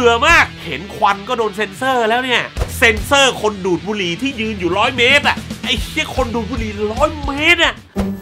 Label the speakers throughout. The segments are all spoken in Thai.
Speaker 1: บื่อมากเห็นควันก็โดนเซ็นเซอร์แล้วเนี่ยเซ็นเซอร์คนดูดบุหรี่ที่ยืนอยู่100 เมตรอ่ะไอ้เหี้ยคนดูดบุหรี่100 เมตรอ่ะ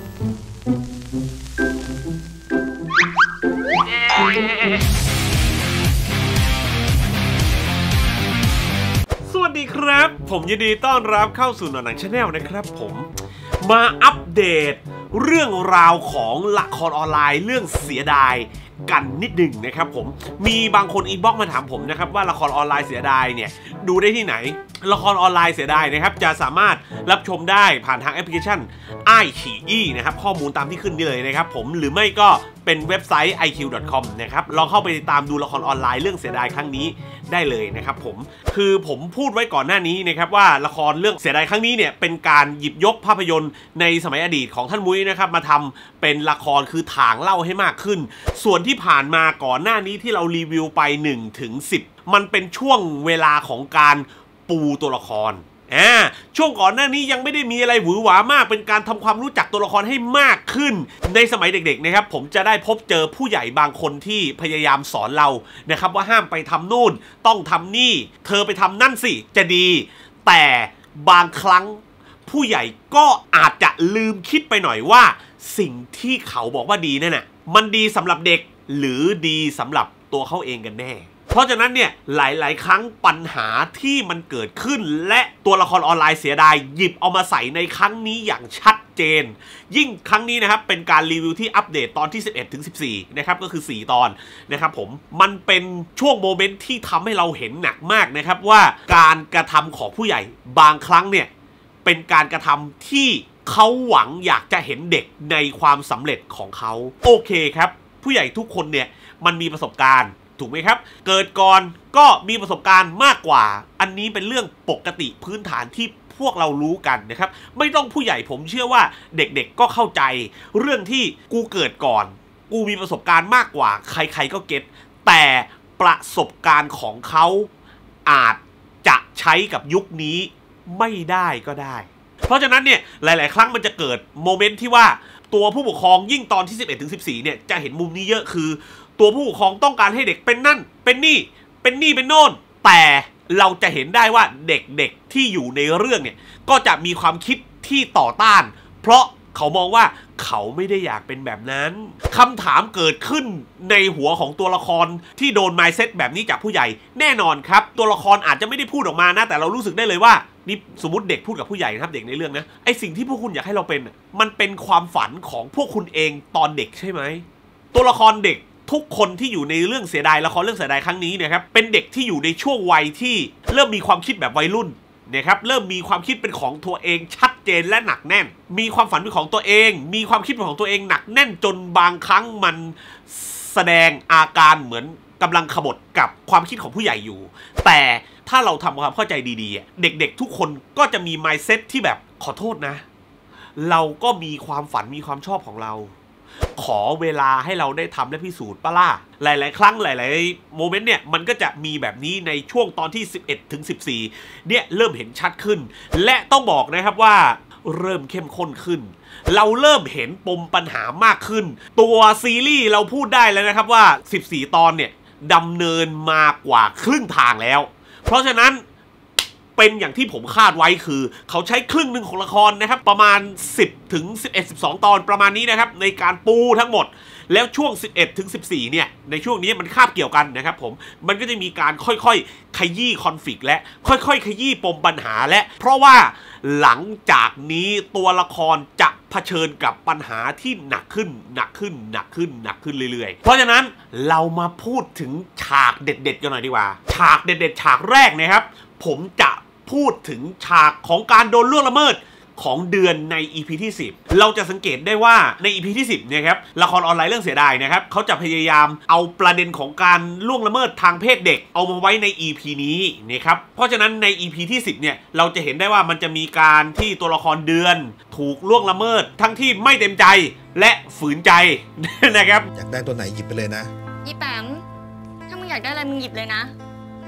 Speaker 1: สวัสดีครับผมยินดีต้อนรับเข้าสู่หนังชาแนลนะครับผมมาอัปเดตเรื่องราวของละครออนไลน์เรื่องเสียดายกันนิดหนึ่งนะครับผมมีบางคนอินบ็อกซ์มาถามผมนะครับว่าละครออนไลน์เสียดายเนี่ยดูได้ที่ไหนละครออนไลน์เสียดายนะครับจะสามารถรับชมได้ผ่านทางแอปพลิเคชันไอฉี่นะครับข้อมูลตามที่ขึ้นนี่เลยนะครับผมหรือไม่ก็เป็นเว็บไซต์ iq.com นะครับลองเข้าไปติดตามดูละครออนไลน์เรื่องเสียดายครั้งนี้ได้เลยนะครับผมคือผมพูดไว้ก่อนหน้านี้นะครับว่าละครเรื่องเสียดายครั้งนี้เนี่ยเป็นการหยิบยกภาพยนตร์ในสมัยอดีตของท่านมุ้ยนะครับมาทำเป็นละครคือถางเล่าให้มากขึ้นส่วนที่ผ่านมาก่อนหน้านี้ที่เรารีวิวไป1 ถึง 10มันเป็นช่วงเวลาของการปูตัวละครช่วงก่อนหน้านี้ยังไม่ได้มีอะไรหวือหวามากเป็นการทำความรู้จักตัวละครให้มากขึ้นในสมัยเด็กๆนะครับผมจะได้พบเจอผู้ใหญ่บางคนที่พยายามสอนเรานะครับว่าห้ามไปทำนู่นต้องทำนี่เธอไปทำนั่นสิจะดีแต่บางครั้งผู้ใหญ่ก็อาจจะลืมคิดไปหน่อยว่าสิ่งที่เขาบอกว่าดีนั่นน่ะมันดีสำหรับเด็กหรือดีสำหรับตัวเขาเองกันแน่เพราะฉะนั้นเนี่ยหลายๆครั้งปัญหาที่มันเกิดขึ้นและตัวละครออนไลน์เสียดายหยิบเอามาใส่ในครั้งนี้อย่างชัดเจนยิ่งครั้งนี้นะครับเป็นการรีวิวที่อัปเดตตอนที่11 ถึง 14นะครับก็คือ4 ตอนนะครับผมมันเป็นช่วงโมเมนต์ที่ทำให้เราเห็นหนักมากนะครับว่าการกระทำของผู้ใหญ่บางครั้งเนี่ยเป็นการกระทำที่เขาหวังอยากจะเห็นเด็กในความสำเร็จของเขาโอเคครับผู้ใหญ่ทุกคนเนี่ยมันมีประสบการณ์ถูกไหมครับเกิดก่อนก็มีประสบการณ์มากกว่าอันนี้เป็นเรื่องปกติพื้นฐานที่พวกเรารู้กันนะครับไม่ต้องผู้ใหญ่ผมเชื่อว่าเด็กๆก็เข้าใจเรื่องที่กูเกิดก่อนกูมีประสบการณ์มากกว่าใครๆก็เก็ตแต่ประสบการณ์ของเขาอาจจะใช้กับยุคนี้ไม่ได้ก็ได้เพราะฉะนั้นเนี่ยหลายๆครั้งมันจะเกิดโมเมนต์ที่ว่าตัวผู้ปกครองยิ่งตอนที่11 ถึง 14เนี่ยจะเห็นมุมนี้เยอะคือตัวผู้ปกครองต้องการให้เด็กเป็นนั่นเป็นนี่เป็นโน่นแต่เราจะเห็นได้ว่าเด็กๆที่อยู่ในเรื่องเนี่ยก็จะมีความคิดที่ต่อต้านเพราะเขามองว่าเขาไม่ได้อยากเป็นแบบนั้นคำถามเกิดขึ้นในหัวของตัวละครที่โดน mindset แบบนี้จากผู้ใหญ่แน่นอนครับตัวละครอาจจะไม่ได้พูดออกมานะแต่เรารู้สึกได้เลยว่านี่สมมติเด็กพูดกับผู้ใหญ่นะครับเด็กในเรื่องนะไอสิ่งที่พวกคุณอยากให้เราเป็นมันเป็นความฝันของพวกคุณเองตอนเด็กใช่ไหมตัวละครเด็กทุกคนที่อยู่ในเรื่องเสียดายละครเรื่องเสียดายครั้งนี้นะครับเป็นเด็กที่อยู่ในช่วงวัยที่เริ่มมีความคิดแบบวัยรุ่นนะครับเริ่มมีความคิดเป็นของตัวเองชัดเจนและหนักแน่นมีความฝันเป็นของตัวเองมีความคิดเป็นของตัวเองหนักแน่นจนบางครั้งมันแสดงอาการเหมือนกำลังขบฏกับความคิดของผู้ใหญ่อยู่แต่ถ้าเราทำความเข้าใจดีๆเด็กๆทุกคนก็จะมี mindset ที่แบบขอโทษนะเราก็มีความฝันมีความชอบของเราขอเวลาให้เราได้ทำและพิสูจน์ปะล่ะหลายๆครั้งหลายๆโมเมนต์เนี่ยมันก็จะมีแบบนี้ในช่วงตอนที่11 ถึง 14เนี่ยเริ่มเห็นชัดขึ้นและต้องบอกนะครับว่าเริ่มเข้มข้นขึ้นเราเริ่มเห็นปมปัญหามากขึ้นตัวซีรีส์เราพูดได้แล้วนะครับว่า14 ตอนเนี่ยดำเนินมากว่าครึ่งทางแล้วเพราะฉะนั้นเป็นอย่างที่ผมคาดไว้คือเขาใช้ครึ่งหนึ่งของละครนะครับประมาณ10 ถึง 11-12 ตอนประมาณนี้นะครับในการปูทั้งหมดแล้วช่วง11 ถึง 14เนี่ยในช่วงนี้มันคาบเกี่ยวกันนะครับผมมันก็จะมีการค่อยๆขยี้คอนฟลิกต์และค่อยๆขยี้ปมปัญหาและเพราะว่าหลังจากนี้ตัวละครจะเผชิญกับปัญหาที่หนักขึ้นเรื่อยๆเพราะฉะนั้นเรามาพูดถึงฉากเด็ดๆกันหน่อยดีกว่าฉากเด็ดๆฉากแรกนะครับผมจะพูดถึงฉากของการโดนล่วงละเมิดของเดือนใน EP ที่10เราจะสังเกตได้ว่าใน EP ที่10เนี่ยครับละครออนไลน์เรื่องเสียดายนะครับเขาจะพยายามเอาประเด็นของการล่วงละเมิดทางเพศเด็กเอามาไว้ใน EP นี้นะครับเพราะฉะนั้นใน EP ที่10เนี่ยเราจะเห็นได้ว่ามันจะมีการที่ตัวละครเดือนถูกล่วงละเมิดทั้งที่ไม่เต็มใจและฝืนใจนะครับ
Speaker 2: อยากได้ตัวไหนหยิบไปเลยนะ
Speaker 3: ยี่แปมถ้ามึงอยากได้อะไรมึงหยิบเลยนะ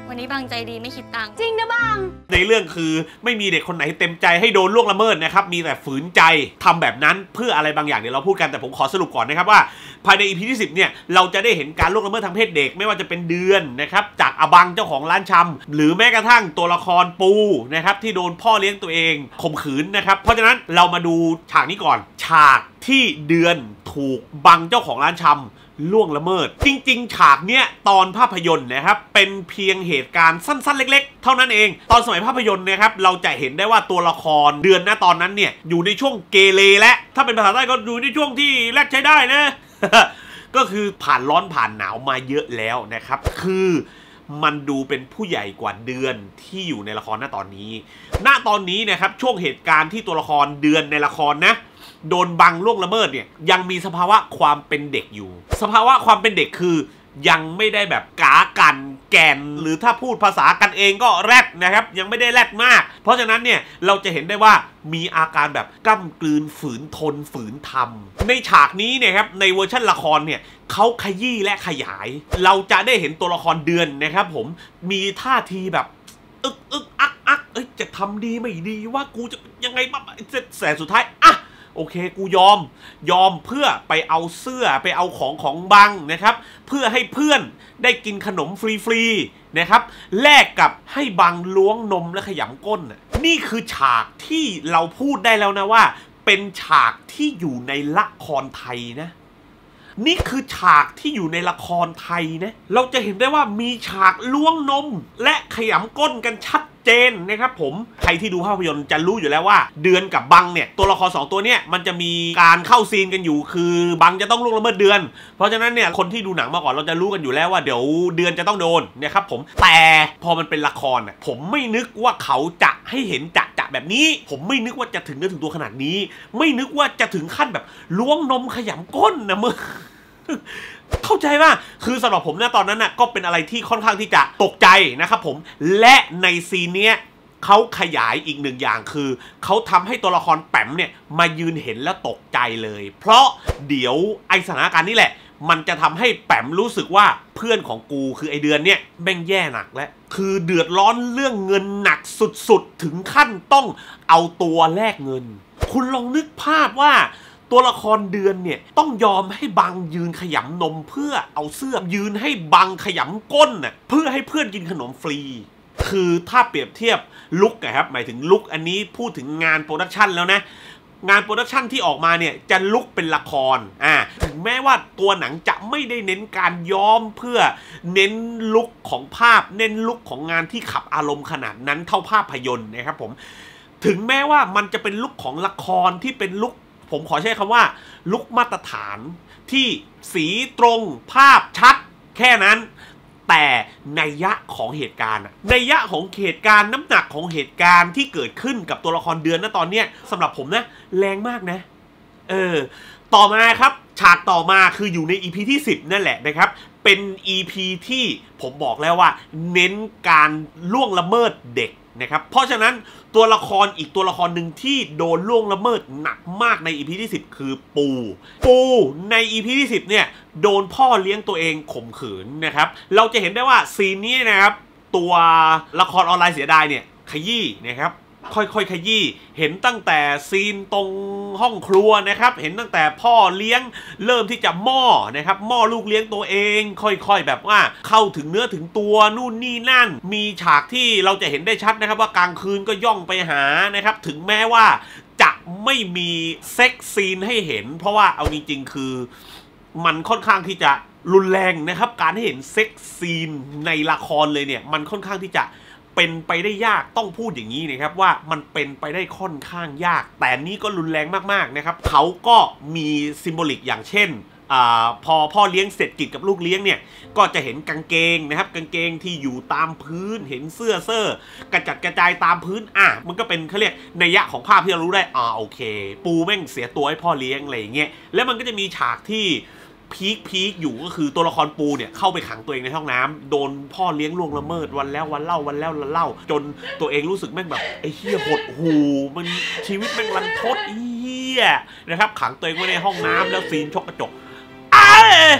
Speaker 2: วันนี้บางใจดีไม่คิดตังค์
Speaker 3: จริงนะบาง
Speaker 1: ในเรื่องคือไม่มีเด็กคนไหนเต็มใจให้โดนล่วงละเมิดนะครับมีแต่ฝืนใจทำแบบนั้นเพื่ออะไรบางอย่างเดี๋ยวเราพูดกันแต่ผมขอสรุปก่อนนะครับว่าภายใน EP ที่ 10เนี่ยเราจะได้เห็นการล่วงละเมิดทางเพศเด็กไม่ว่าจะเป็นเดือนนะครับจากอบังเจ้าของร้านชำหรือแม้กระทั่งตัวละครปูนะครับที่โดนพ่อเลี้ยงตัวเองข่มขืนนะครับเพราะฉะนั้นเรามาดูฉากนี้ก่อนฉากที่เดือนถูกบังเจ้าของร้านชำล่วงละเมิดจริงๆฉากเนี้ยตอนภาพยนตร์นะครับเป็นเพียงเหตุการณ์สั้นๆเล็กๆเท่านั้นเองตอนสมัยภาพยนตร์นะครับเราจะเห็นได้ว่าตัวละครเดือนณตอนนั้นเนี่ยอยู่ในช่วงเกเรและถ้าเป็นภาษาใต้ก็อยู่ในช่วงที่แรกใช้ได้นะ ก็คือผ่านร้อนผ่านหนาวมาเยอะแล้วนะครับคือมันดูเป็นผู้ใหญ่กว่าเดือนที่อยู่ในละครณตอนนี้นะครับช่วงเหตุการณ์ที่ตัวละครเดือนในละครนะโดนบังล่วงละเมิดเนี่ยยังมีสภาวะความเป็นเด็กอยู่สภาวะความเป็นเด็กคือยังไม่ได้แบบกากันแก่นหรือถ้าพูดภาษากันเองก็แรดนะครับยังไม่ได้แรดมากเพราะฉะนั้นเนี่ยเราจะเห็นได้ว่ามีอาการแบบก้ำกลืนฝืนทนฝืนทำในฉากนี้เนี่ยครับในเวอร์ชันละครเนี่ยเขาขยี้และขยายเราจะได้เห็นตัวละครเดือนนะครับผมมีท่าทีแบบอึกอักจะทำดีไม่ดีว่ากูจะยังไงบ้างแต่สุดท้ายอะโอเคกูยอมเพื่อไปเอาเสื้อไปเอาของบังนะครับเพื่อให้เพื่อนได้กินขนมฟรีๆนะครับแลกกับให้บังล้วงนมและขยำก้นนี่คือฉากที่เราพูดได้แล้วนะว่าเป็นฉากที่อยู่ในละครไทยนะนี่คือฉากที่อยู่ในละครไทยนะเราจะเห็นได้ว่ามีฉากล้วงนมและขยำก้นกันชัดเจนนะครับผมใครที่ดูภาพยนตร์จะรู้อยู่แล้วว่าเดือนกับบังเนี่ยตัวละคร2ตัวเนี่ยมันจะมีการเข้าซีนกันอยู่คือบังจะต้องล่วงละเมิดเดือนเพราะฉะนั้นเนี่ยคนที่ดูหนังมาก่อนเราจะรู้กันอยู่แล้วว่าเดี๋ยวเดือนจะต้องโดนนะครับผมแต่พอมันเป็นละครผมไม่นึกว่าเขาจะให้เห็นจะแบบนี้ผมไม่นึกว่าจะถึงเนื้อถึงตัวขนาดนี้ไม่นึกว่าจะถึงขั้นแบบล้วงนมขยำก้นนะมึงเข้าใจว่าคือสำหรับผมนะตอนนั้นน่ะก็เป็นอะไรที่ค่อนข้างที่จะตกใจนะครับผมและในซีนเนี้ยเขาขยายอีกหนึ่งอย่างคือเขาทำให้ตัวละครแปมเนี่ยมายืนเห็นแล้วตกใจเลยเพราะเดี๋ยวไอสถานการณ์นี้แหละมันจะทำให้แปมรู้สึกว่าเพื่อนของกูคือไอเดือนเนี่ยแม่งแย่หนักและคือเดือดร้อนเรื่องเงินหนักสุดๆถึงขั้นต้องเอาตัวแลกเงินคุณลองนึกภาพว่าตัวละครเดือนเนี่ยต้องยอมให้บังยืนขยำนมเพื่อเอาเสื้อยืนให้บังขยำก้นน่ะเพื่อให้เพื่อนกินขนมฟรีคือถ้าเปรียบเทียบลุคนะครับหมายถึงลุคอันนี้พูดถึงงานโปรดักชันแล้วนะงานโปรดักชันที่ออกมาเนี่ยจะลุคเป็นละครถึงแม้ว่าตัวหนังจะไม่ได้เน้นการย้อมเพื่อเน้นลุคของภาพเน้นลุคของงานที่ขับอารมณ์ขนาดนั้นเท่าภาพยนตร์นะครับผมถึงแม้ว่ามันจะเป็นลุคของละครที่เป็นลุคผมขอใช้คำว่าลุคมาตรฐานที่สีตรงภาพชัดแค่นั้นแต่นัยยะของเหตุการณ์นัยยะของเหตุการณ์น้ำหนักของเหตุการณ์ที่เกิดขึ้นกับตัวละครเดือนนะตอนเนี้ยสำหรับผมนะแรงมากนะต่อมาครับฉากต่อมาคืออยู่ใน EP ที่10นั่นแหละนะครับเป็น EP ที่ผมบอกแล้วว่าเน้นการล่วงละเมิดเด็กนะครับเพราะฉะนั้นตัวละครอีกตัวละครหนึ่งที่โดนล่วงละเมิดหนักมากใน EP ที่10คือปูใน EP ที่10เนี่ยโดนพ่อเลี้ยงตัวเองข่มขืนนะครับเราจะเห็นได้ว่าซีนนี้นะครับตัวละครออนไลน์เสียดายเนี่ยขยี้นะครับค่อยๆขยี้เห็นตั้งแต่ซีนตรงห้องครัวนะครับเห็นตั้งแต่พ่อเลี้ยงเริ่มที่จะนะครับม่อลูกเลี้ยงตัวเองค่อยๆแบบว่าเข้าถึงเนื้อถึงตัวนู่นนี่นั่นมีฉากที่เราจะเห็นได้ชัดนะครับว่ากลางคืนก็ย่องไปหานะครับถึงแม้ว่าจะไม่มีเซ็กซีนให้เห็นเพราะว่าเอาจริงๆคือมันค่อนข้างที่จะรุนแรงนะครับการให้เห็นเซ็กซีนในละครเลยเนี่ยมันค่อนข้างที่จะเป็นไปได้ยากต้องพูดอย่างนี้นะครับว่ามันเป็นไปได้ค่อนข้างยากแต่นี้ก็รุนแรงมากๆนะครับเขาก็มีซิมโบลิกอย่างเช่นพอพ่อเลี้ยงเสร็จกิจกับลูกเลี้ยงเนี่ยก็จะเห็นกางเกงนะครับกางเกงที่อยู่ตามพื้นเห็นเสื้อกระจัดกระจายตามพื้นมันก็เป็นเขาเรียกนัยยะของภาพที่เรารู้ได้โอเคปูแม่งเสียตัวให้พ่อเลี้ยงอะไรอย่างเงี้ยแล้วมันก็จะมีฉากที่พีคอยู่ก็คือตัวละครปูเนี่ยเข้าไปขังตัวเองในห้องน้ำโดนพ่อเลี้ยงล่วงละเมิดวันแล้ววันเล่าจนตัวเองรู้สึกแม่งแบบไอ้เหี้ยหดหูมันชีวิตแม่งรันทดเหี้ยนะครับขังตัวเองไว้ในห้องน้ำแล้วซีนชกกระจก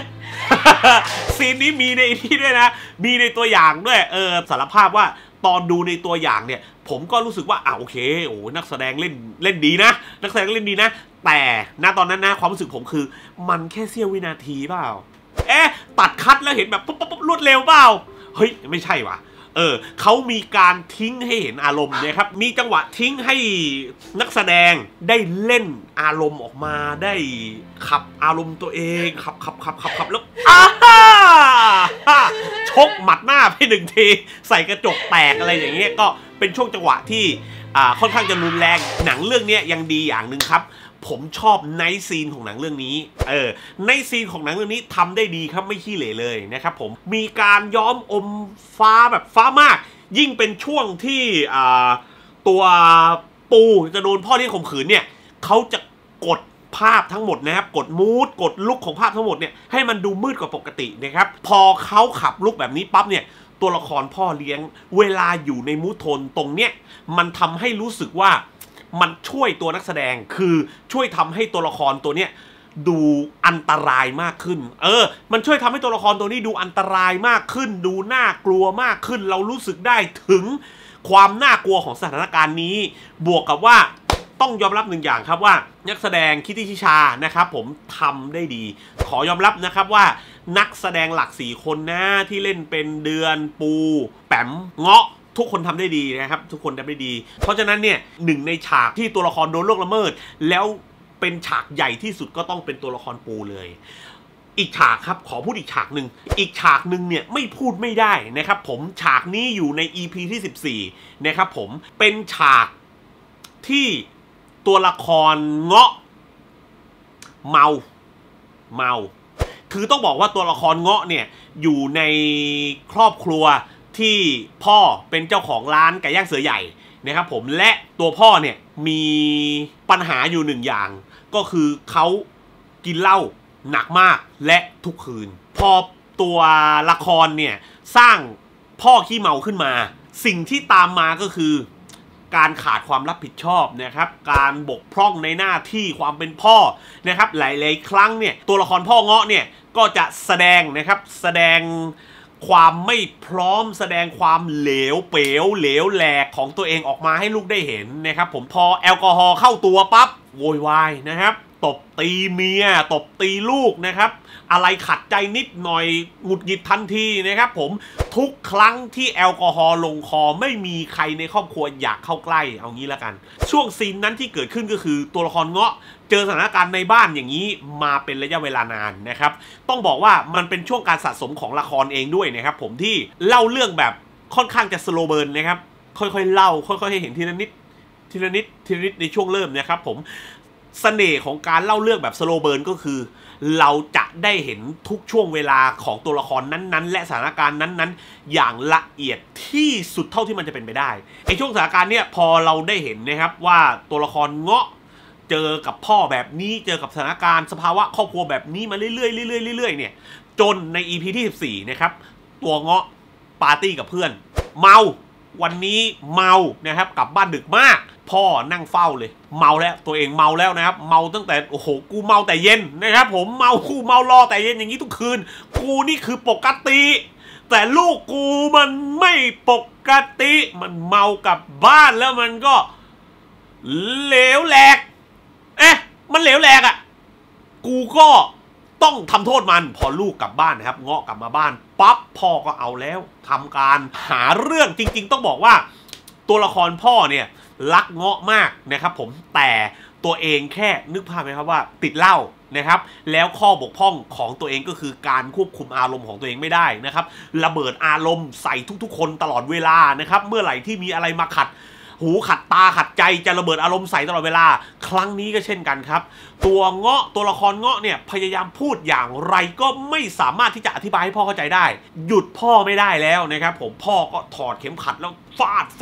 Speaker 1: ซีนนี้มีในที่ด้วยนะมีในตัวอย่างด้วยสารภาพว่าตอนดูในตัวอย่างเนี่ยผมก็รู้สึกว่าโอเคโอ้นักแสดงเล่นดีนะนักแสดงเล่นดีนะแต่ณตอนนั้นนะความรู้สึกผมคือมันแค่เสี้ยววินาทีเปล่าตัดคัดแล้วเห็นแบบปุ๊บรวดเร็วเปล่าเฮ้ยไม่ใช่ว่ะเขามีการทิ้งให้เห็นอารมณ์นะครับมีจังหวะทิ้งให้นักแสดงได้เล่นอารมณ์ออกมาได้ขับอารมณ์ตัวเองขับแล้วชกหมัดหน้าไป1 ทีใส่กระจกแตกอะไรอย่างเงี้ยก็เป็นช่วงจังหวะที่ค่อนข้างจะรุนแรงหนังเรื่องนี้ยังดีอย่างหนึ่งครับผมชอบไนท์ซีนของหนังเรื่องนี้ไนท์ซีนของหนังเรื่องนี้ทำได้ดีครับไม่ขี้เหร่เลยนะครับผมมีการย้อมอมฟ้าแบบฟ้ามากยิ่งเป็นช่วงที่ตัวปูจะโดนพ่อเลี้ยงข่มขืนเนี่ยเขาจะกดภาพทั้งหมดนะครับกดมูดกดลุกของภาพทั้งหมดเนี่ยให้มันดูมืดกว่าปกตินะครับพอเขาขับลุกแบบนี้ปั๊บเนี่ยตัวละครพ่อเลี้ยงเวลาอยู่ในมูดโทนตรงเนี้ยมันทำให้รู้สึกว่ามันช่วยตัวนักแสดงคือช่วยทำให้ตัวละครตัวเนี้ยดูอันตรายมากขึ้นมันช่วยทำให้ตัวละครตัวนี้ดูอันตรายมากขึ้นดูน่ากลัวมากขึ้นเรารู้สึกได้ถึงความน่ากลัวของสถานการณ์นี้บวกกับว่าต้องยอมรับหนึ่งอย่างครับว่านักแสดงคิตตี้ชิชานะครับผมทำได้ดีขอยอมรับนะครับว่านักแสดงหลัก4 คนนะที่เล่นเป็นเดือนปูแปมเงาะทุกคนทำได้ดีนะครับทุกคนทำได้ดีเพราะฉะนั้นเนี่ยหนึ่งในฉากที่ตัวละครโดนล่วงละเมิดแล้วเป็นฉากใหญ่ที่สุดก็ต้องเป็นตัวละครปูเลยอีกฉากครับขอพูดอีกฉากหนึ่งเนี่ยไม่พูดไม่ได้นะครับผมฉากนี้อยู่ใน EP ที่14นะครับผมเป็นฉากที่ตัวละครเงาะเมาคือต้องบอกว่าตัวละครเงาะเนี่ยอยู่ในครอบครัวที่พ่อเป็นเจ้าของร้านไก่ย่างเสือใหญ่นะครับผมและตัวพ่อเนี่ยมีปัญหาอยู่1 อย่างก็คือเขากินเหล้าหนักมากและทุกคืนพอตัวละครเนี่ยสร้างพ่อขี้เมาขึ้นมาสิ่งที่ตามมาก็คือการขาดความรับผิดชอบนะครับการบกพร่องในหน้าที่ความเป็นพ่อนะครับหลายๆครั้งเนี่ยตัวละครพ่อเงาะเนี่ยก็จะแสดงนะครับแสดงความไม่พร้อมแสดงความเหลวเป๋วเหลวแหลกของตัวเองออกมาให้ลูกได้เห็นนะครับผมพอแอลกอฮอล์เข้าตัวปั๊บโวยวายนะครับตบตีเมียตบตีลูกนะครับอะไรขัดใจนิดหน่อยหงุดหงิดทันทีนะครับผมทุกครั้งที่แอลกอฮอล์ลงคอไม่มีใครในครอบครัวอยากเข้าใกล้เอางี้ละกันช่วงซีนนั้นที่เกิดขึ้นก็คือตัวละครเงาะเจอสถานการณ์ในบ้านอย่างนี้มาเป็นระยะเวลานานนะครับต้องบอกว่ามันเป็นช่วงการสะสมของละครเองด้วยนะครับผมที่เล่าเรื่องแบบค่อนข้างจะสโลว์เบิร์นนะครับค่อยๆเล่าค่อยๆให้เห็นทีละนิดในช่วงเริ่มนะครับผมเสน่ห์ของการเล่าเรื่องแบบสโลว์เบิร์นก็คือเราจะได้เห็นทุกช่วงเวลาของตัวละครนั้นๆและสถานการณ์นั้นๆอย่างละเอียดที่สุดเท่าที่มันจะเป็นไปได้ไอ้ช่วงสถานการณ์เนี้ยพอเราได้เห็นนะครับว่าตัวละครเงาะเจอกับพ่อแบบนี้เจอกับสถานการณ์สภาวะครอบครัวแบบนี้มาเรื่อยๆเนี่ยจนใน EP ที่14นะครับตัวเงาะปาร์ตี้กับเพื่อนเมาวันนี้เมานะครับกลับบ้านดึกมากพ่อนั่งเฝ้าเลยเมาแล้วตัวเองเมาแล้วนะครับเมาตั้งแต่โอ้โหกูเมาแต่เย็นนะครับผมเมารอแต่เย็นอย่างนี้ทุกคืนกูนี่คือปกติแต่ลูกกูมันไม่ปกติมันเมากลับบ้านแล้วมันก็เหลวแหลกมันเหลวแหลกอ่ะกูก็ต้องทำโทษมันพอลูกกลับบ้านนะครับเงาะกลับมาบ้านปั๊บพ่อก็เอาแล้วทำการหาเรื่องจริงๆต้องบอกว่าตัวละครพ่อเนี่ยรักเงาะมากนะครับผมแต่ตัวเองแค่นึกภาพไหมครับว่าติดเหล้านะครับแล้วข้อบกพร่องของตัวเองก็คือการควบคุมอารมณ์ของตัวเองไม่ได้นะครับระเบิดอารมณ์ใส่ทุกๆคนตลอดเวลานะครับเมื่อไหร่ที่มีอะไรมาขัดหูขัดตาขัดใจจะระเบิดอารมณ์ใส่ตลอดเวลาครั้งนี้ก็เช่นกันครับตัวละครเงาะเนี่ยพยายามพูดอย่างไรก็ไม่สามารถที่จะอธิบายให้พ่อเข้าใจได้หยุดพ่อไม่ได้แล้วนะครับผมพ่อก็ถอดเข็มขัดแล้วฟาด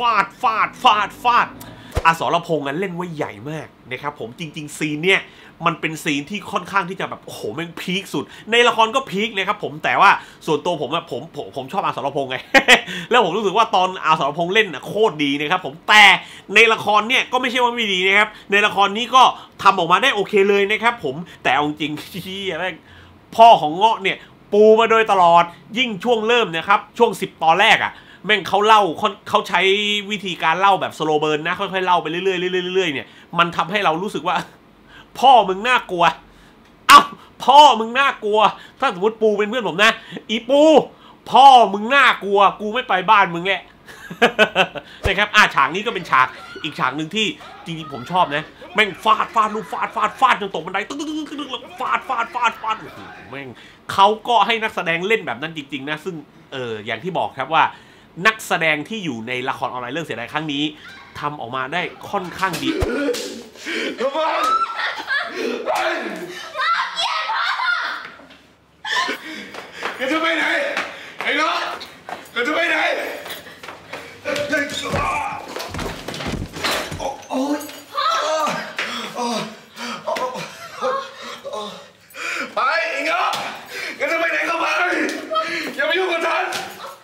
Speaker 1: อสรพงษ์นั้นเล่นไว้ใหญ่มากนะครับผมจริงๆซีนเนี่ยมันเป็นซีนที่ค่อนข้างที่จะแบบโอ้โหแม่งพีคสุดในละครก็พีคนะครับผมแต่ว่าส่วนตัวผมชอบอสรพงษ์ไง แล้วผมรู้สึกว่าตอนอสรพงษ์เล่นโคตรดีนะครับผมแต่ในละครเนี่ยก็ไม่ใช่ว่าไม่ดีนะครับในละครนี้ก็ทำออกมาได้โอเคเลยนะครับผมแต่เอาจริงที่พ่อของเงาะเนี่ยปูมาโดยตลอดยิ่งช่วงเริ่มนะครับช่วง10 ตอนแรกแม่งเขาเล่าเขาใช้วิธีการเล่าแบบสโลเบิร์นนะค่อยๆเล่าไปเรื่อยๆเรื่อยๆเนี่ยมันทำให้เรารู้สึกว่าพ่อมึงน่ากลัวเอ้าพ่อมึงน่ากลัวถ้าสมมติปูเป็นเพื่อนผมนะอีปูพ่อมึงน่ากลัวกูไม่ไปบ้านมึงแหละนะครับฉากนี้ก็เป็นฉากอีกฉากหนึ่งที่จริงๆผมชอบนะแม่งฟาดลูกฟาดจนตกบันไดตึ๊กฟาดโอ้โหแม่งเขาก็ให้นักแสดงเล่นแบบนั้นจริงๆนะซึ่งอย่างที่บอกครับว่านักแสดงที่อยู่ในละครออนไลน์เรื่องเสียดายครั้งนี้ทำออกมาได้ค่อนข้างดี
Speaker 2: แกจะไปไหนไอ้น้องแกจะไปไหนโอ๊ยไปไอ้น้องแกจะไปไหนก็ไปอย่ามายุ่งกับฉัน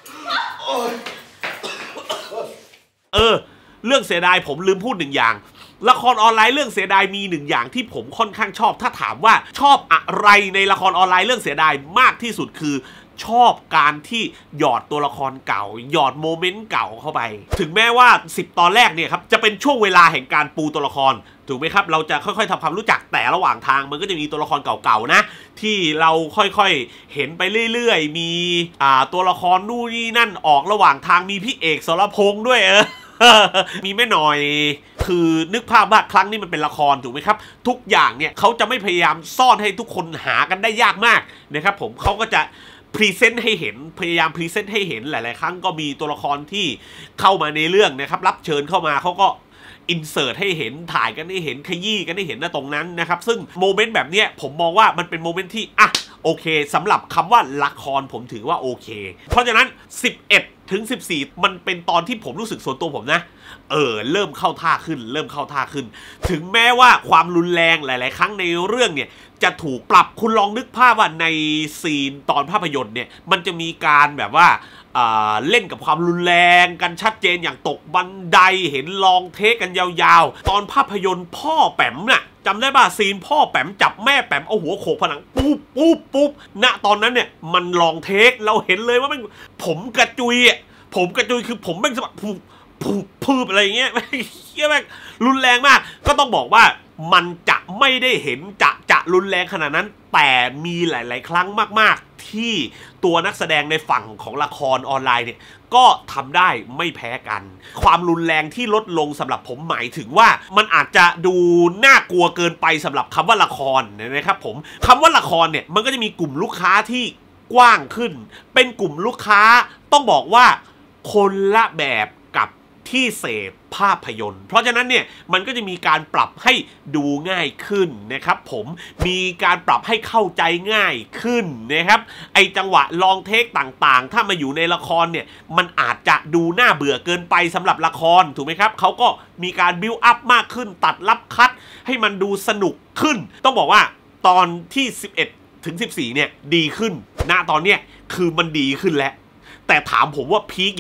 Speaker 1: เรื่องเสียดายผมลืมพูด1 อย่างละครออนไลน์เรื่องเสียดายมี1 อย่างที่ผมค่อนข้างชอบถ้าถามว่าชอบอะไรในละครออนไลน์เรื่องเสียดายมากที่สุดคือชอบการที่หยอดตัวละครเก่าหยอดโมเมนต์เก่าเข้าไปถึงแม้ว่า10 ตอนแรกเนี่ยครับจะเป็นช่วงเวลาแห่งการปูตัวละครถูกไหมครับเราจะค่อยๆทำความรู้จักแต่ระหว่างทางมันก็จะมีตัวละครเก่าๆนะที่เราค่อยๆเห็นไปเรื่อยๆมีตัวละครนู่นนี่นั่นออกระหว่างทางมีพี่เอกสรพงษ์ด้วยมีแม่หน่อยคือนึกภาพว่าครั้งนี้มันเป็นละครถูกไหมครับทุกอย่างเนี่ยเขาจะไม่พยายามซ่อนให้ทุกคนหากันได้ยากมากนะครับผมเขาก็จะพรีเซนต์ให้เห็นพยายามพรีเซนต์ให้เห็นหลายๆครั้งก็มีตัวละครที่เข้ามาในเรื่องนะครับรับเชิญเข้ามาเขาก็อินเสิร์ตให้เห็นถ่ายกันให้เห็นขยี้กันให้เห็นตรงนั้นนะครับซึ่งโมเมนต์แบบนี้ผมมองว่ามันเป็นโมเมนต์ที่โอเคสำหรับคำว่าละครผมถือว่าโอเคเพราะฉะนั้น11 ถึง 14มันเป็นตอนที่ผมรู้สึกส่วนตัวผมนะเริ่มเข้าท่าขึ้นถึงแม้ว่าความรุนแรงหลายๆครั้งในเรื่องเนี่ยจะถูกปรับคุณลองนึกภาพว่าในซีนตอนภาพยนตร์เนี่ยมันจะมีการแบบว่าเล่นกับความรุนแรงกันชัดเจนอย่างตกบันไดเห็นลองเทคกันยาวๆตอนภาพยนตร์พ่อแปมน่ะจำได้ป่ะซีนพ่อแปมจับแม่แปมเอาหัวโขกผนังปุ๊บณตอนนั้นเนี่ยมันลองเทคเราเห็นเลยว่าผมกระจุยคือผมแม่งสะบัดพูบอะไรเงี้ยเฮี้ยแม่งรุนแรงมากก็ต้องบอกว่ามันจะไม่ได้เห็นจะรุนแรงขนาดนั้นแต่มีหลายๆครั้งมากๆที่ตัวนักแสดงในฝั่งของละครออนไลน์เนี่ยก็ทำได้ไม่แพ้กันความรุนแรงที่ลดลงสำหรับผมหมายถึงว่ามันอาจจะดูน่ากลัวเกินไปสำหรับคำว่าละครนะครับผมคำว่าละครเนี่ยมันก็จะมีกลุ่มลูกค้าที่กว้างขึ้นเป็นกลุ่มลูกค้าต้องบอกว่าคนละแบบกับที่เสพภาพยนตร์เพราะฉะนั้นเนี่ยมันก็จะมีการปรับให้ดูง่ายขึ้นนะครับผมมีการปรับให้เข้าใจง่ายขึ้นนะครับไอจังหวะลองเทคต่างๆถ้ามาอยู่ในละครเนี่ยมันอาจจะดูน่าเบื่อเกินไปสำหรับละครถูกไหมครับเขาก็มีการบิวอัพมากขึ้นตัดลับคัดให้มันดูสนุกขึ้นต้องบอกว่าตอนที่11 ถึง 14เนี่ยดีขึ้นณตอนเนี้ยคือมันดีขึ้นแล้วแต่ถามผมว่าพีค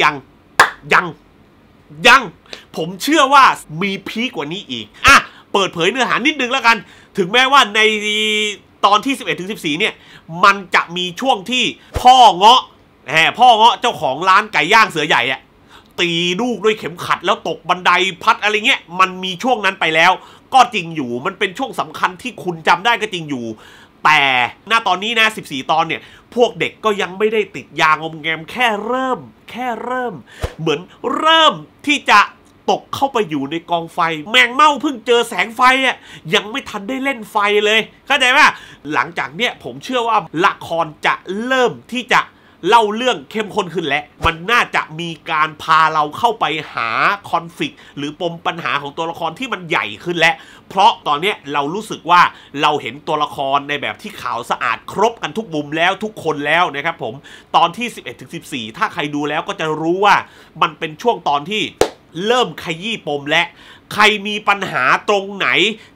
Speaker 1: ยังผมเชื่อว่ามีพีคกว่านี้อีกเปิดเผยเนื้อหานิดนึงแล้วกันถึงแม้ว่าในตอนที่11 ถึง 14เนี่ยมันจะมีช่วงที่พ่อเงาะเจ้าของร้านไก่ย่างเสือใหญ่ตีลูกด้วยเข็มขัดแล้วตกบันไดพัดอะไรเงี้ยมันมีช่วงนั้นไปแล้วก็จริงอยู่มันเป็นช่วงสำคัญที่คุณจำได้ก็จริงอยู่แต่ณตอนนี้นะ14 ตอนเนี่ยพวกเด็กก็ยังไม่ได้ติดยางอมแงมแค่เริ่มเหมือนเริ่มที่จะตกเข้าไปอยู่ในกองไฟแมงเม่าเพิ่งเจอแสงไฟยังไม่ทันได้เล่นไฟเลยเข้าใจป่ะหลังจากเนี้ยผมเชื่อว่าละครจะเริ่มที่จะเล่าเรื่องเข้มข้นขึ้นแล้วมันน่าจะมีการพาเราเข้าไปหาคอนฟลิกต์หรือปมปัญหาของตัวละครที่มันใหญ่ขึ้นแล้วเพราะตอนนี้เรารู้สึกว่าเราเห็นตัวละครในแบบที่ขาวสะอาดครบกันทุกมุมแล้วทุกคนแล้วนะครับผมตอนที่11 ถึง 14ถ้าใครดูแล้วก็จะรู้ว่ามันเป็นช่วงตอนที่เริ่มขยี้ปมและใครมีปัญหาตรงไหนจะ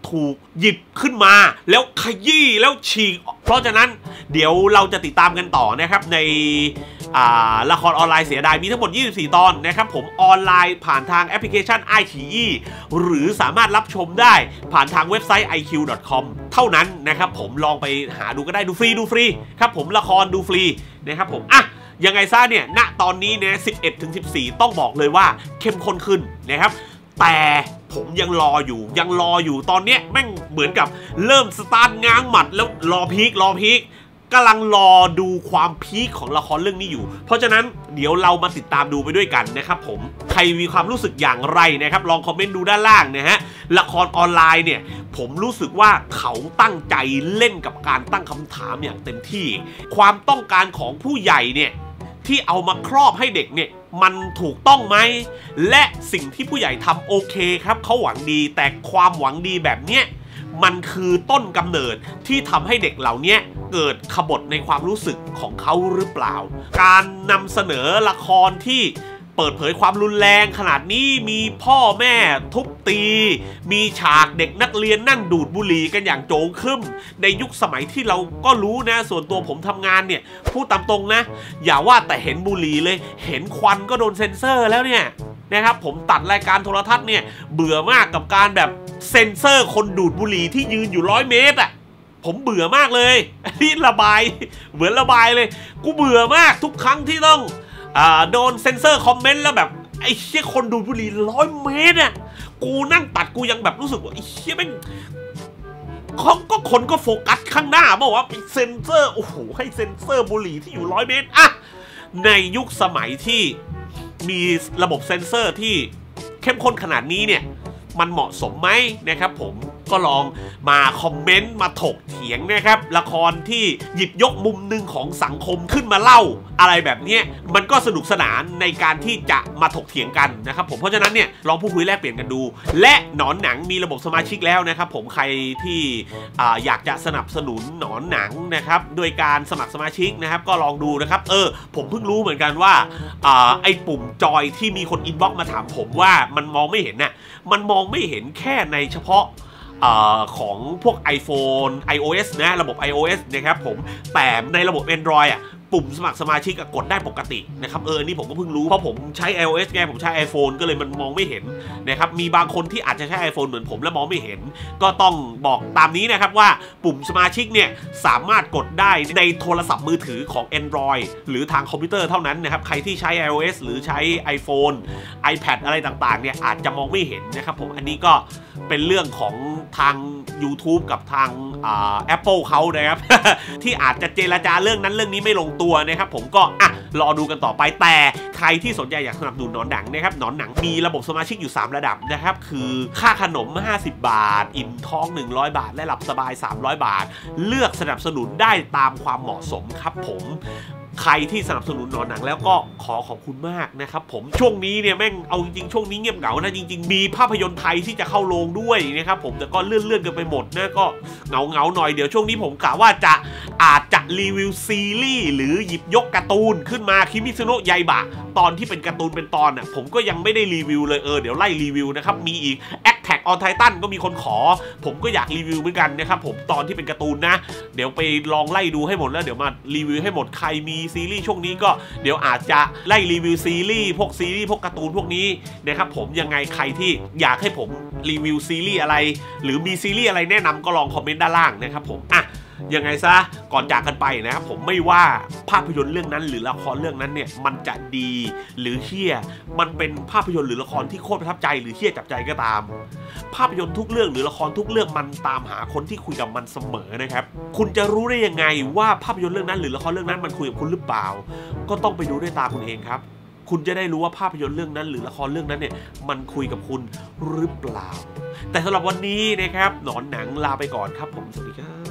Speaker 1: ถูกหยิบขึ้นมาแล้วขยี้แล้วฉีกเพราะฉะนั้นเดี๋ยวเราจะติดตามกันต่อนะครับในละครออนไลน์เสียดายมีทั้งหมด24 ตอนนะครับผมออนไลน์ผ่านทางแอปพลิเคชัน iQIYI หรือสามารถรับชมได้ผ่านทางเว็บไซต์ iq.com เท่านั้นนะครับผมลองไปหาดูก็ได้ดูฟรีครับผมละครดูฟรีนะครับผมยังไงซะเนี่ยณตอนนี้เนี่ย11-14ต้องบอกเลยว่าเข้มข้นขึ้นนะครับแต่ผมยังรออยู่ตอนเนี้ยแม่งเหมือนกับเริ่มสตาร์ทง้างหมัดแล้วรอพีคกำลังรอดูความพีคของละครเรื่องนี้อยู่เพราะฉะนั้นเดี๋ยวเรามาติดตามดูไปด้วยกันนะครับผมใครมีความรู้สึกอย่างไรนะครับลองคอมเมนต์ดูด้านล่างนะฮะละครออนไลน์เนี่ยผมรู้สึกว่าเขาตั้งใจเล่นกับการตั้งคำถามอย่างเต็มที่ความต้องการของผู้ใหญ่เนี่ยที่เอามาครอบให้เด็กเนี่ยมันถูกต้องไหมและสิ่งที่ผู้ใหญ่ทำโอเคครับเขาหวังดีแต่ความหวังดีแบบเนี้ยมันคือต้นกำเนิดที่ทำให้เด็กเหล่านี้เกิดขบฏในความรู้สึกของเขาหรือเปล่าการนำเสนอละครที่เปิดเผยความรุนแรงขนาดนี้มีพ่อแม่ทุบตีมีฉากเด็กนักเรียนนั่งดูดบุหรี่กันอย่างโจงครึ้มในยุคสมัยที่เราก็รู้นะส่วนตัวผมทำงานเนี่ยพูดตามตรงนะอย่าว่าแต่เห็นบุหรี่เลยเห็นควันก็โดนเซ็นเซอร์แล้วเนี่ยนะครับผมตัดรายการโทรทัศน์เนี่ยเบื่อมากกับการแบบเซ็นเซอร์คนดูดบุหรี่ที่ยืนอยู่100 เมตรผมเบื่อมากเลยนี่ระบายเหมือนระบายเลยกูเบื่อมากทุกครั้งที่ต้องโดนเซ็นเซอร์คอมเมนต์แล้วแบบไอ้เชี่ยคนดูดบุหรี่100 เมตรกูนั่งตัดกูยังแบบรู้สึกว่าไอ้เชี่ยแม่งคนก็โฟกัสข้างหน้าบอกว่าเป็นเซ็นเซอร์โอ้โหให้เซ็นเซอร์บุหรี่ที่อยู่100 เมตรในยุคสมัยที่มีระบบเซ็นเซอร์ที่เข้มข้นขนาดนี้เนี่ยมันเหมาะสมไหมนะครับผมก็ลองมาคอมเมนต์มาถกเถียงนะครับละครที่หยิบยกมุมหนึ่งของสังคมขึ้นมาเล่าอะไรแบบนี้มันก็สนุกสนานในการที่จะมาถกเถียงกันนะครับผมเพราะฉะนั้นเนี่ยลองพูดคุยแลกเปลี่ยนกันดูและหนอนหนังมีระบบสมาชิกแล้วนะครับผมใครที่อยากจะสนับสนุนหนอนหนังนะครับโดยการสมัครสมาชิกนะครับก็ลองดูนะครับผมเพิ่งรู้เหมือนกันว่าไอ้ปุ่มจอยที่มีคนอินบ็อกซ์มาถามผมว่ามันมองไม่เห็นน่ะมันมองไม่เห็นแค่ในเฉพาะของพวก iPhone iOS นะระบบ iOS นะครับผมแต่ในระบบ Android ปุ่มสมัครสมาชิกกดได้ปกตินะครับนี่ผมก็เพิ่งรู้เพราะผมใช้ iOS ไงผมใช้ iPhone ก็เลยมันมองไม่เห็นนะครับมีบางคนที่อาจจะใช้ iPhone เหมือนผมแล้วมองไม่เห็นก็ต้องบอกตามนี้นะครับว่าปุ่มสมาชิกเนี่ยสามารถกดได้ในโทรศัพท์มือถือของ Android หรือทางคอมพิวเตอร์เท่านั้นนะครับใครที่ใช้ iOS หรือใช้ iPhone iPad อะไรต่างๆเนี่ยอาจจะมองไม่เห็นนะครับผมอันนี้ก็เป็นเรื่องของทาง YouTube กับทาง Apple เขานะครับ ที่อาจจะเจรจาเรื่องนั้นเรื่องนี้ไม่ลงตัวนะครับผมก็รอดูกันต่อไปแต่ใครที่สนใจอยากสนับสนุนหนอนหนังนะครับหนอนหนังมีระบบสมาชิกอยู่3ระดับนะครับคือค่าขนม50 บาทอิ่มท้อง100 บาทและหลับสบาย300 บาทเลือกสนับสนุนได้ตามความเหมาะสมครับผมใครที่สนับสนุนหนอนหนังแล้วก็ขอบคุณมากนะครับผมช่วงนี้เนี่ยแม่งเอาจริงๆช่วงนี้เงียบเหงานะจริงๆมีภาพยนตร์ไทยที่จะเข้าโรงด้วยนะครับผมแต่ก็เลื่อนกันไปหมดนะก็เหงาหน่อยเดี๋ยวช่วงนี้ผมกะว่าอาจจะรีวิวซีรีส์หรือหยิบยกการ์ตูนขึ้นมาคิมิซุโนะไยบะตอนที่เป็นการ์ตูนเป็นตอนผมก็ยังไม่ได้รีวิวเลยเดี๋ยวไล่รีวิวนะครับมีอีกAttack on Titan ก็มีคนขอผมก็อยากรีวิวเหมือนกันนะครับผมตอนที่เป็นการ์ตูนนะเดี๋ยวไปลองไล่ดูให้หมดแล้วเดี๋ยวมารีวิวให้หมดใครมีซีรีส์ช่วงนี้ก็เดี๋ยวอาจจะไล่รีวิวซีรีส์พวกการ์ตูนพวกนี้นะครับผมยังไงใครที่อยากให้ผมรีวิวซีรีส์อะไรหรือมีซีรีส์อะไรแนะนำก็ลองคอมเมนต์ด้านล่างนะครับผมยังไงซะก่อนจากกันไปนะครับผมไม่ว่าภาพยนตร์เรื่องนั้นหรือละครเรื่องนั้นเนี่ยมันจะดีหรือเฮี้ยมันเป็นภาพยนตร์หรือละครที่โคตรประทับใจหรือเฮี้ยจับใจก็ตามภาพยนตร์ทุกเรื่องหรือละครทุกเรื่องมันตามหาคนที่คุยกับมันเสมอนะครับคุณจะรู้ได้ยังไงว่าภาพยนตร์เรื่องนั้นหรือละครเรื่องนั้นมันคุยกับคุณหรือเปล่าก็ต้องไปดูด้วยตาคุณเองครับคุณจะได้รู้ว่าภาพยนตร์เรื่องนั้นหรือละครเรื่องนั้นเนี่ยมันคุยกับคุณหรือเปล่าแต่สำหรับวันนี้นะครับหนอนหนังลาไปก่อนครับผมสวัสดีครับ